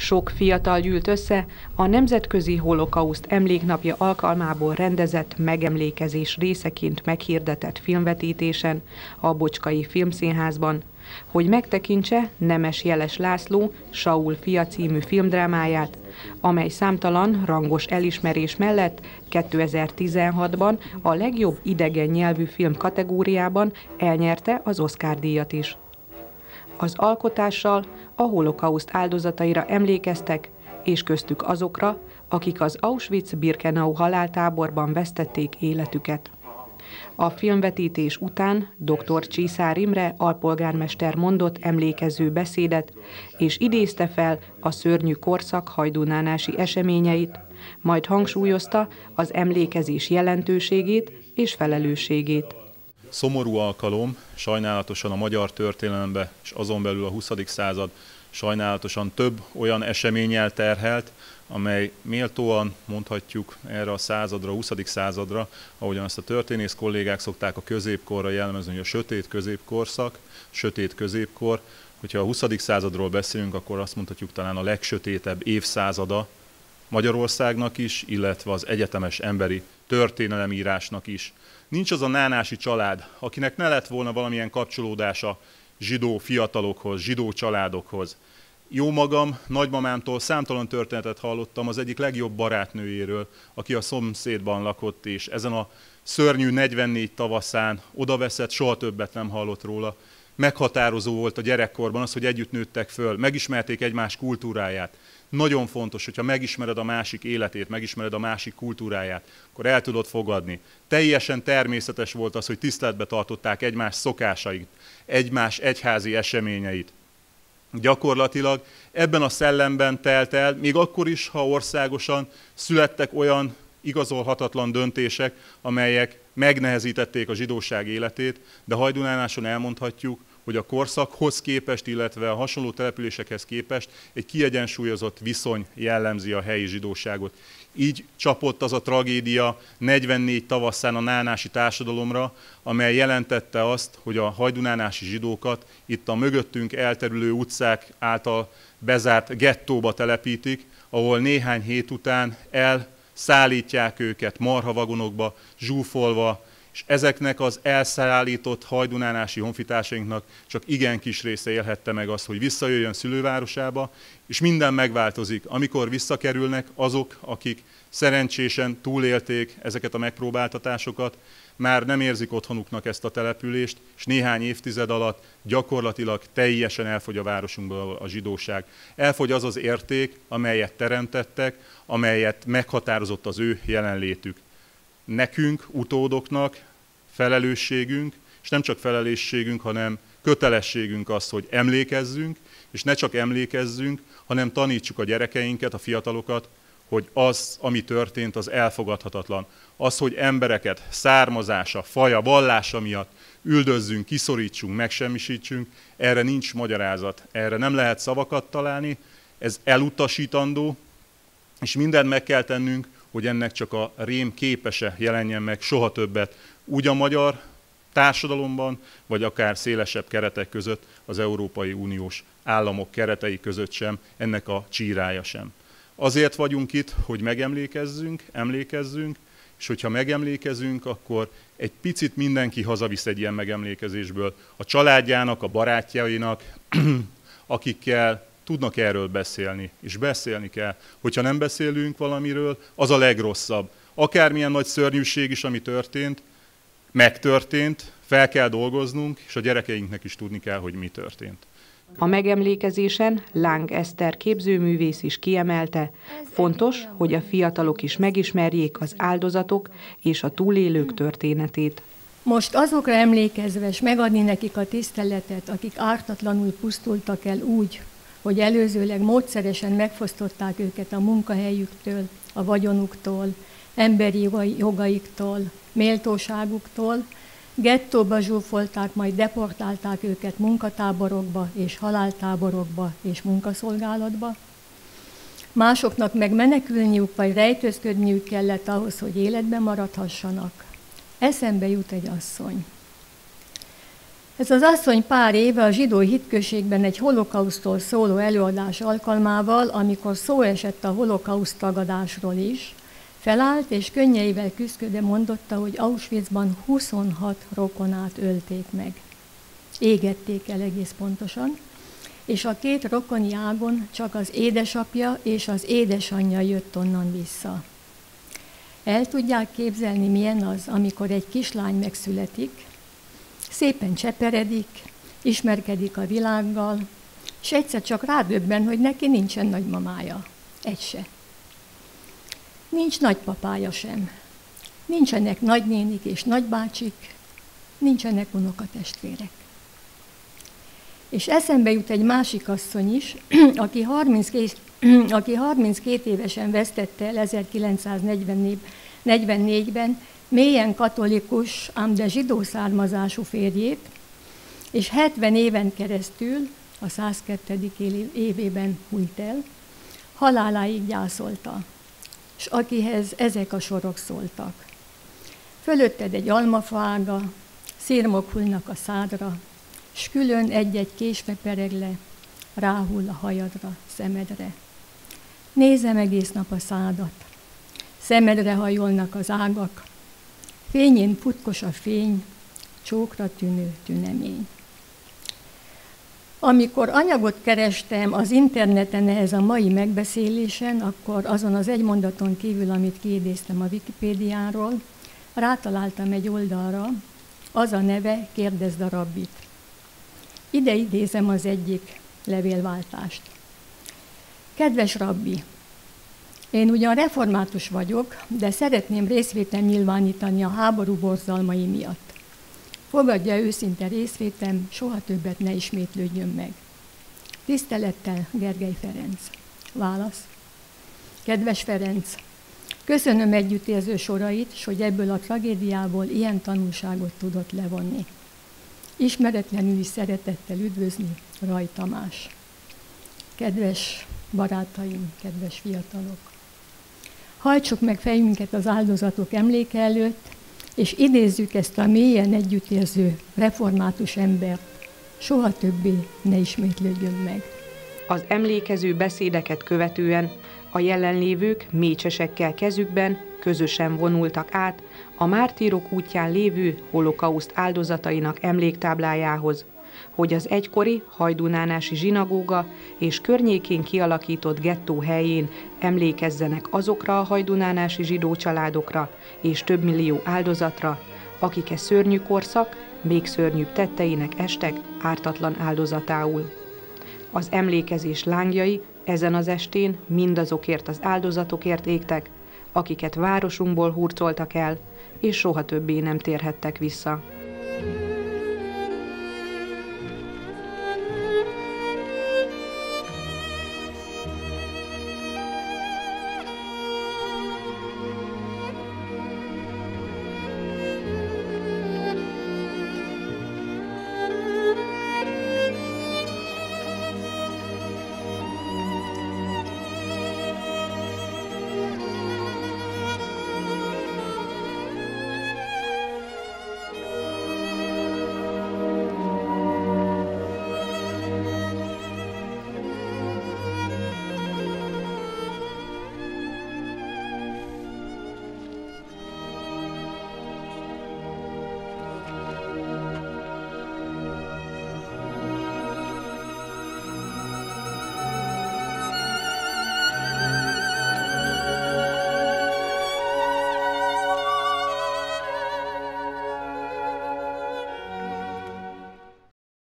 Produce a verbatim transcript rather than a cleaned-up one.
Sok fiatal gyűlt össze a Nemzetközi Holokauszt Emléknapja alkalmából rendezett megemlékezés részeként meghirdetett filmvetítésen a Bocskai Filmszínházban, hogy megtekintse Nemes Jeles László Saul fia című filmdrámáját, amely számtalan rangos elismerés mellett kétezer-tizenhatban a legjobb idegen nyelvű film kategóriában elnyerte az Oscar-díjat is. Az alkotással a holokauszt áldozataira emlékeztek, és köztük azokra, akik az Auschwitz-Birkenau haláltáborban vesztették életüket. A filmvetítés után dr. Csiszár Imre alpolgármester mondott emlékező beszédet, és idézte fel a szörnyű korszak hajdúnánási eseményeit, majd hangsúlyozta az emlékezés jelentőségét és felelősségét. Szomorú alkalom, sajnálatosan a magyar történelembe, és azon belül a huszadik század sajnálatosan több olyan eseménnyel terhelt, amely méltóan mondhatjuk erre a századra, a huszadik századra, ahogyan azt a történész kollégák szokták a középkorra jellemezni, hogy a sötét középkorszak, sötét középkor. Hogyha a huszadik századról beszélünk, akkor azt mondhatjuk talán a legsötétebb évszázada Magyarországnak is, illetve az egyetemes emberi történelemírásnak is. Nincs az a nánási család, akinek ne lett volna valamilyen kapcsolódása zsidó fiatalokhoz, zsidó családokhoz. Jó magam, nagymamámtól számtalan történetet hallottam az egyik legjobb barátnőjéről, aki a szomszédban lakott, és ezen a szörnyű negyvennégy tavaszán odaveszett, soha többet nem hallott róla. Meghatározó volt a gyerekkorban az, hogy együtt nőttek föl, megismerték egymás kultúráját. Nagyon fontos, hogyha megismered a másik életét, megismered a másik kultúráját, akkor el tudod fogadni. Teljesen természetes volt az, hogy tiszteletbe tartották egymás szokásait, egymás egyházi eseményeit. Gyakorlatilag ebben a szellemben telt el, még akkor is, ha országosan születtek olyan igazolhatatlan döntések, amelyek megnehezítették a zsidóság életét, de Hajdúnánáson elmondhatjuk, hogy a korszakhoz képest, illetve a hasonló településekhez képest egy kiegyensúlyozott viszony jellemzi a helyi zsidóságot. Így csapott az a tragédia negyvennégy tavaszán a nánási társadalomra, amely jelentette azt, hogy a hajdunánási zsidókat itt a mögöttünk elterülő utcák által bezárt gettóba telepítik, ahol néhány hét után elszállítják őket marhavagonokba, zsúfolva, és ezeknek az elszállított hajdunánási honfitársainknak csak igen kis része élhette meg azt, hogy visszajöjjön szülővárosába, és minden megváltozik, amikor visszakerülnek azok, akik szerencsésen túlélték ezeket a megpróbáltatásokat, már nem érzik otthonuknak ezt a települést, és néhány évtized alatt gyakorlatilag teljesen elfogy a városunkból a zsidóság. Elfogy az az érték, amelyet teremtettek, amelyet meghatározott az ő jelenlétük. Nekünk, utódoknak felelősségünk, és nem csak felelősségünk, hanem kötelességünk az, hogy emlékezzünk, és ne csak emlékezzünk, hanem tanítsuk a gyerekeinket, a fiatalokat, hogy az, ami történt, az elfogadhatatlan. Az, hogy embereket származása, faja, vallása miatt üldözzünk, kiszorítsunk, megsemmisítsünk, erre nincs magyarázat, erre nem lehet szavakat találni, ez elutasítandó, és mindent meg kell tennünk, hogy ennek csak a rém képese jelenjen meg soha többet, úgy a magyar társadalomban, vagy akár szélesebb keretek között, az Európai Uniós államok keretei között sem, ennek a csírája sem. Azért vagyunk itt, hogy megemlékezzünk, emlékezzünk, és hogyha megemlékezünk, akkor egy picit mindenki hazavisz egy ilyen megemlékezésből. A családjának, a barátjainak, akikkel tudnak erről beszélni, és beszélni kell. Hogyha nem beszélünk valamiről, az a legrosszabb. Akármilyen nagy szörnyűség is, ami történt, megtörtént, fel kell dolgoznunk, és a gyerekeinknek is tudni kell, hogy mi történt. A megemlékezésen Láng Eszter képzőművész is kiemelte, fontos, hogy a fiatalok is megismerjék az áldozatok és a túlélők történetét. Most azokra emlékezve, és megadni nekik a tiszteletet, akik ártatlanul pusztultak el úgy, hogy előzőleg módszeresen megfosztották őket a munkahelyüktől, a vagyonuktól, emberi jogaiktól, méltóságuktól, gettóba zsúfolták, majd deportálták őket munkatáborokba és haláltáborokba és munkaszolgálatba. Másoknak meg menekülniük vagy rejtőzködniük kellett ahhoz, hogy életben maradhassanak. Eszembe jut egy asszony. Ez az asszony pár éve a zsidó hitközségben egy holokausztról szóló előadás alkalmával, amikor szó esett a holokauszt tagadásról is, felállt és könnyeivel küszködve mondotta, hogy Auschwitzban huszonhat rokonát ölték meg. Égették el egész pontosan, és a két rokoni ágon csak az édesapja és az édesanyja jött onnan vissza. El tudják képzelni, milyen az, amikor egy kislány megszületik, szépen cseperedik, ismerkedik a világgal, és egyszer csak rádöbben, hogy neki nincsen nagymamája. Egy se. Nincs nagypapája sem. Nincsenek nagynénik és nagybácsik, nincsenek unokatestvérek. És eszembe jut egy másik asszony is, aki harminckét, aki harminckét évesen vesztette el ezerkilencszáznegyvennégyben mélyen katolikus, ám de zsidó származású férjét, és hetven éven keresztül, a százkettő évében hunyt el, haláláig gyászolta, és akihez ezek a sorok szóltak. Fölötted egy almafaága, szirmok hullnak a szádra, s külön egy-egy késve pereg le, ráhull a hajadra, szemedre. Nézem egész nap a szádat, szemedre hajolnak az ágak, fényén futkos a fény, csókra tűnő tünemény. Amikor anyagot kerestem az interneten ehhez a mai megbeszélésen, akkor azon az egy mondaton kívül, amit kiidéztem a Wikipédiáról, rátaláltam egy oldalra, az a neve Kérdezd a rabbit. Ide idézem az egyik levélváltást. Kedves rabbi, én ugyan református vagyok, de szeretném részvétem nyilvánítani a háború borzalmai miatt. Fogadja őszinte részvétem, soha többet ne ismétlődjön meg. Tisztelettel, Gergely Ferenc. Válasz. Kedves Ferenc, köszönöm együttérző sorait, s hogy ebből a tragédiából ilyen tanulságot tudott levonni. Ismeretlenül is szeretettel üdvözli Ray Tamás. Kedves barátaim, kedves fiatalok! Hajtsuk meg fejünket az áldozatok emléke előtt, és idézzük ezt a mélyen együttérző református embert. Soha többé ne ismétlődjön meg. Az emlékező beszédeket követően a jelenlévők mécsesekkel kezükben közösen vonultak át a mártírok útján lévő holokauszt áldozatainak emléktáblájához, hogy az egykori hajdunánási zsinagóga és környékén kialakított gettó helyén emlékezzenek azokra a hajdunánási zsidó családokra és több millió áldozatra, akik e szörnyű korszak még szörnyűbb tetteinek estek ártatlan áldozatául. Az emlékezés lángjai ezen az estén mindazokért az áldozatokért égtek, akiket városunkból hurcoltak el, és soha többé nem térhettek vissza.